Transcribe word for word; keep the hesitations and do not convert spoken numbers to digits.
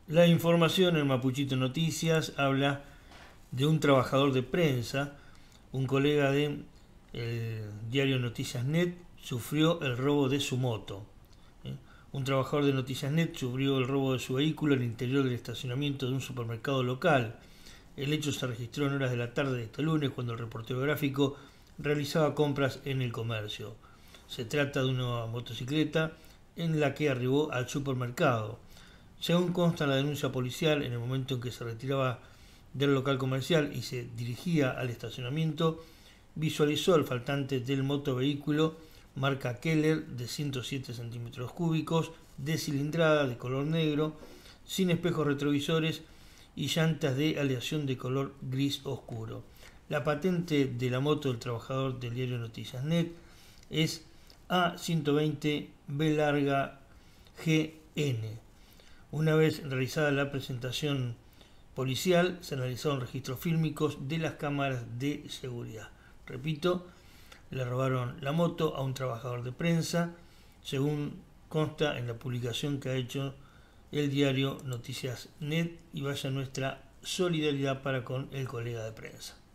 La información en Mapuchito Noticias habla de un trabajador de prensa, un colega de el diario Noticias Net, sufrió el robo de su moto. ¿eh? Un trabajador de Noticias Net sufrió el robo de su vehículo en el interior del estacionamiento de un supermercado local. El hecho se registró en horas de la tarde de este lunes cuando el reportero gráfico realizaba compras en el comercio. Se trata de una motocicleta en la que arribó al supermercado. Según consta en la denuncia policial, en el momento en que se retiraba del local comercial y se dirigía al estacionamiento, visualizó al faltante del motovehículo marca Keller de ciento siete centímetros cúbicos, de cilindrada de color negro, sin espejos retrovisores y llantas de aleación de color gris oscuro. La patente de la moto del trabajador del diario Noticias Net es A ciento veinte B larga G N. Una vez realizada la presentación policial, se analizaron registros fílmicos de las cámaras de seguridad. Repito, le robaron la moto a un trabajador de prensa, según consta en la publicación que ha hecho el diario Noticias Net, y vaya nuestra solidaridad para con el colega de prensa.